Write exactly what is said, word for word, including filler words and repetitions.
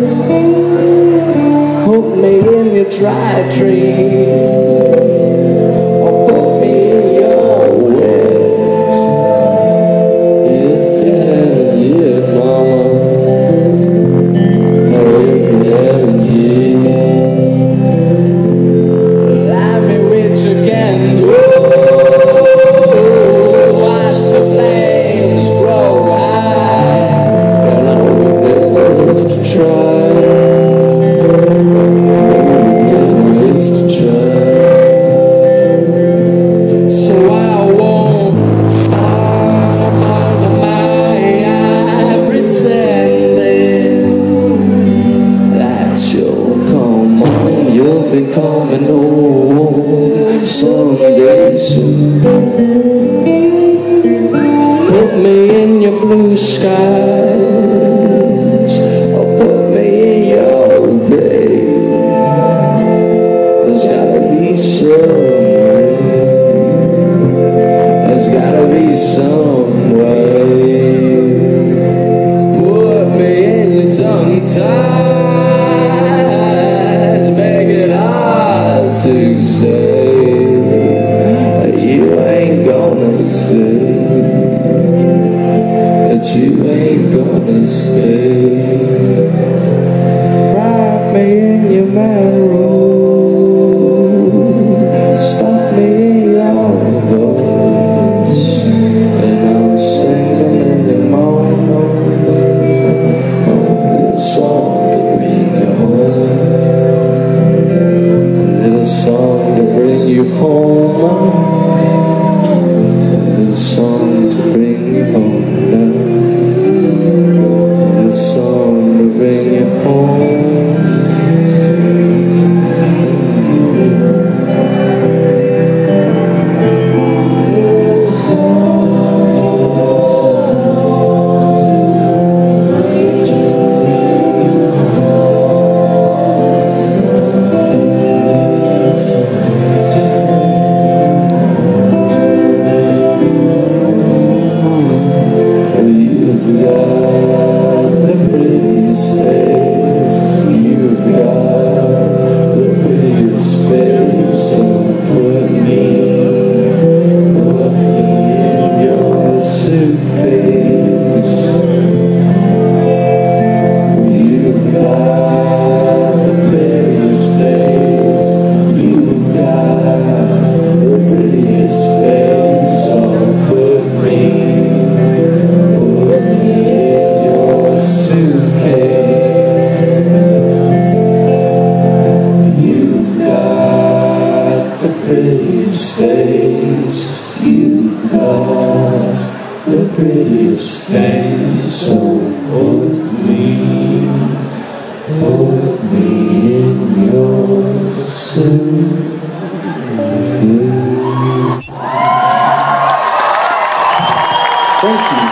Put me in your dry tree, or put me in your wet. If you haven't yet, mama, no, if you haven't yet, light me with your candle, watch the flames grow high, and all the efforts to try. You'll be coming home someday soon. Put me in your blue skies, or put me in your gray. There's gotta be some way. There's gotta be some way. Put me in your tongue tie, to say that you ain't gonna stay, that you ain't gonna stay. Wrap me in your marrow, stuff me in your bones, and I'll sing them in the morning. Oh, it's all to bring you home. Song to bring you home, a song to bring you home now, a song to bring you home. Prettiest face, you've got the prettiest face, so put me, put me in your suit. Thank you.